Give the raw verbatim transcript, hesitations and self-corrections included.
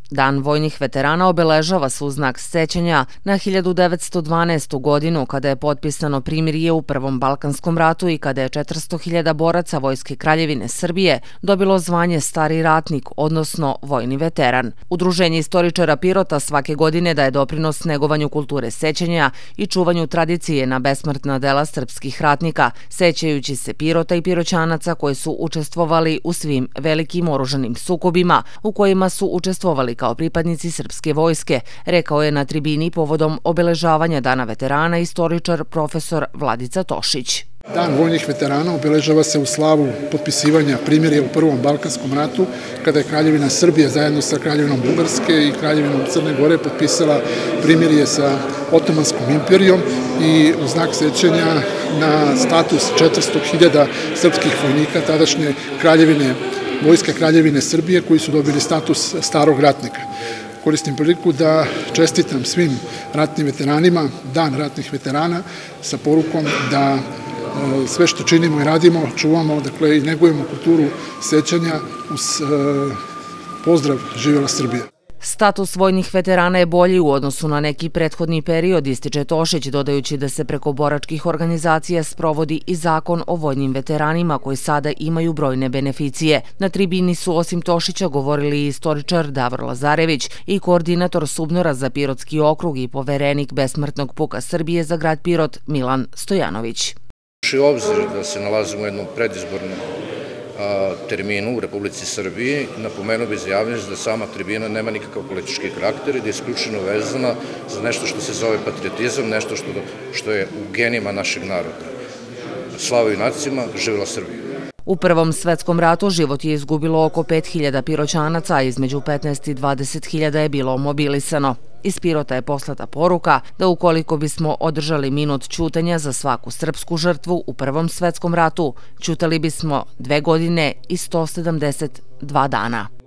Dan vojnih veterana obeležava se u znak sećanja na hiljadu devetsto dvanaestu. godinu kada je potpisano primirje u Prvom Balkanskom ratu i kada je četiristo hiljada boraca Vojske Kraljevine Srbije dobilo zvanje stari ratnik, odnosno vojni veteran. Udruženje istoričara Pirota svake godine daje doprinos negovanju kulture sećanja i čuvanju tradicije na besmrtna dela srpskih ratnika, sećajući se Pirota i Piroćanaca koji su učestvovali u svim velikim oružanim sukobima u kojima su učestvovali kao pripadnici srpske vojske, rekao je na tribini povodom obeležavanja Dana veterana istoričar profesor Vladica Tošić. Dan vojnih veterana obeležava se u slavu potpisivanja primirja u Prvom Balkanskom ratu, kada je Kraljevina Srbije zajedno sa Kraljevinom Bugarske i Kraljevinom Crne Gore potpisala primirje sa Otomanskom imperijom i u znak sećanja na status četiristo hiljada srpskih vojnika tadašnje Kraljevine Vojske Kraljevine Srbije koji su dobili status starog ratnika. Koristim priliku da čestitam svim ratnim veteranima, Dan ratnih veterana, sa porukom da sve što činimo i radimo, čuvamo, dakle, i negujemo kulturu sećanja uz pozdrav Živela Srbija. Status vojnih veterana je bolji u odnosu na neki prethodni period, ističe Tošić, dodajući da se preko boračkih organizacija sprovodi i zakon o vojnim veteranima koji sada imaju brojne beneficije. Na tribini su osim Tošića govorili i istoričar Davor Lazarević i koordinator Subnora za Pirotski okrug i poverenik besmrtnog puka Srbije za grad Pirot Milan Stojanović. U obzir da se nalazimo u jednom predizbornom terminu u Republici Srbiji, napomenuo bi za javnost da sama tribina nema nikakav politički karakter i da je isključeno vezana za nešto što se zove patriotizam, nešto što je u genima našeg naroda. Slava junacima, živela Srbija! U Prvom svetskom ratu život je izgubilo oko pet hiljada Piroćanaca, a između petnaest i dvadeset hiljada je bilo mobilisano. Iz Pirota je poslata poruka da ukoliko bismo održali minut ćutanja za svaku srpsku žrtvu u Prvom svetskom ratu, ćutali bismo dve godine i sto sedamdeset dva dana.